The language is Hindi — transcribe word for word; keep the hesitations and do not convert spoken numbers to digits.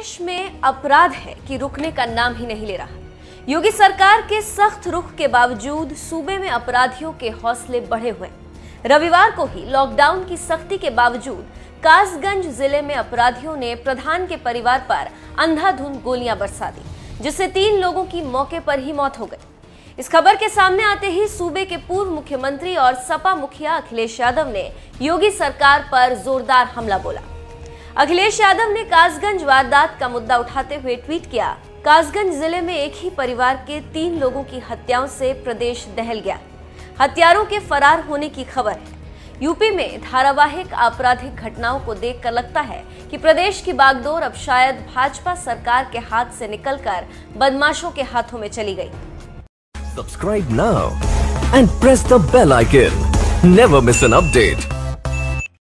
प्रदेश में अपराध है कि रुकने का नाम ही नहीं ले रहा। योगी सरकार के सख्त रुख के बावजूद सूबे में अपराधियों के हौसले बढ़े हुए। रविवार को ही लॉकडाउन की सख्ती के बावजूद कासगंज जिले में अपराधियों ने प्रधान के परिवार पर अंधाधुंध गोलियां बरसा दी, जिससे तीन लोगों की मौके पर ही मौत हो गई। इस खबर के सामने आते ही सूबे के पूर्व मुख्यमंत्री और सपा मुखिया अखिलेश यादव ने योगी सरकार पर जोरदार हमला बोला। अखिलेश यादव ने कासगंज वारदात का मुद्दा उठाते हुए ट्वीट किया, कासगंज जिले में एक ही परिवार के तीन लोगों की हत्याओं से प्रदेश दहल गया। हत्यारों के फरार होने की खबर है। यूपी में धारावाहिक आपराधिक घटनाओं को देखकर लगता है कि प्रदेश की बागडोर अब शायद भाजपा सरकार के हाथ से निकलकर बदमाशों के हाथों में चली गई। Subscribe now and press the bell icon. Never miss an update.